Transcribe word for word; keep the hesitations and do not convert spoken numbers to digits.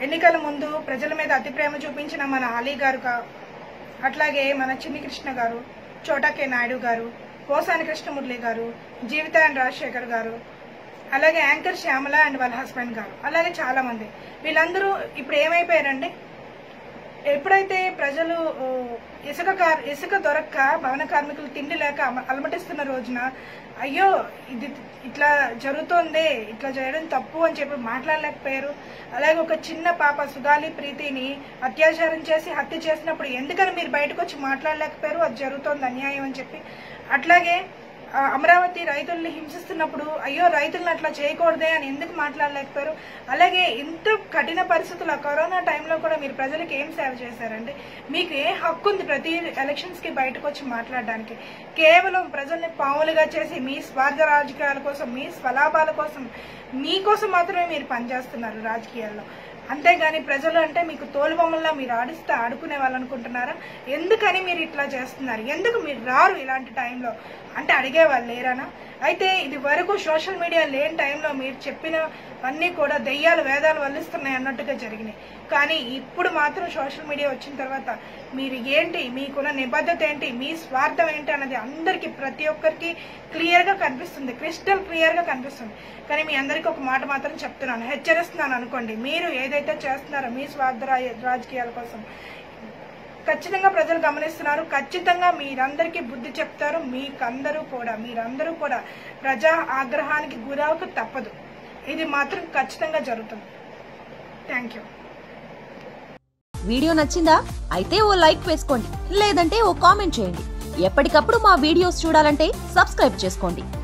ఎన్నికల ముందు ప్రజల మీద అతి ప్రేమ చూపించిన మన అలీ గారు, అట్లాగే మన చిన్ని కృష్ణ గారు, చోటా కే నాయుడు గారు, పోసాని కృష్ణమురళి గారు, జీవితాయన్ రాజశేఖర్ గారు, అలాగే యాంకర్ శ్యామల అండ్ వాళ్ళ హస్బెండ్ గారు, అలాగే చాలా మంది. వీళ్ళందరూ ఇప్పుడు ఏమైపోయారండి, ఎప్పుడైతే ప్రజలు ఇసుక కార్ ఇసుక దొరక్క భవన కార్మికులు తిండి లేక అలమటిస్తున్న రోజున అయ్యో ఇది ఇట్లా జరుగుతోంది, ఇట్లా చేయడం తప్పు అని చెప్పి మాట్లాడలేకపోయారు. అలాగే ఒక చిన్న పాప సుగాలి ప్రీతిని అత్యాచారం చేసి హత్య చేసినప్పుడు ఎందుకని మీరు బయటకు వచ్చి మాట్లాడలేకపోయారు, అది జరుగుతోంది అన్యాయం అని చెప్పి. అట్లాగే అమరావతి రైతుల్ని హింసిస్తున్నప్పుడు అయ్యో రైతులను అట్లా చేయకూడదే అని ఎందుకు మాట్లాడలేకపోయారు. అలాగే ఇంత కఠిన పరిస్థితుల్లో కరోనా టైంలో కూడా మీరు ప్రజలకు ఏం సేవ చేశారండి? మీకు ఏ హక్కు ఉంది ప్రతి ఎలక్షన్స్ కి బయటకు వచ్చి మాట్లాడడానికి? కేవలం ప్రజల్ని పావులుగా చేసి మీ స్వార్థ రాజకీయాల కోసం, మీ స్వలాభాల కోసం, మీకోసం మాత్రమే మీరు పనిచేస్తున్నారు రాజకీయాల్లో. అంతేగాని ప్రజలు అంటే మీకు తోలుబొమ్మల్లా మీరు ఆడిస్తే ఆడుకునే వాళ్ళు అనుకుంటున్నారా? ఎందుకని మీరు ఇట్లా చేస్తున్నారు? ఎందుకు మీరు రారు ఇలాంటి టైంలో అంటే అడిగే వాళ్ళు లేరనా? అయితే ఇది వరకు సోషల్ మీడియా లేని టైంలో మీరు చెప్పినవన్నీ కూడా దెయ్యాలు వేదాలు వల్లిస్తున్నాయి అన్నట్టుగా జరిగినాయి. కానీ ఇప్పుడు మాత్రం సోషల్ మీడియా వచ్చిన తర్వాత మీరు ఏంటి, మీకున్న నిబద్ధత ఏంటి, మీ స్వార్థం ఏంటి అన్నది అందరికీ ప్రతి ఒక్కరికి క్లియర్ గా కనిపిస్తుంది, క్రిస్టల్ క్లియర్ గా కనిపిస్తుంది. కానీ మీ అందరికీ ఒక మాట మాత్రం చెప్తున్నాను, హెచ్చరిస్తున్నాను అనుకోండి, మీరు ఏదైతే చేస్తున్నారో మీ స్వార్థ రాజకీయాల కోసం ఖచ్చితంగా ప్రజలు గమనిస్తున్నారు. ఖచ్చితంగా మీరందరికీ బుద్ధి చెప్తారు. మీకందరూ కూడా మీరందరూ కూడా ప్రజా ఆగ్రహానికి గురవక తప్పదు. ఇది మాత్రం ఖచ్చితంగా జరుగుతుంది. Thank you. వీడియో నచ్చిందా? అయితే ఓ లైక్ వేసుకోండి, లేదంటే ఓ కామెంట్ చేయండి. ఎప్పటికప్పుడు మా వీడియోస్ చూడాలంటే సబ్స్క్రైబ్ చేసుకోండి.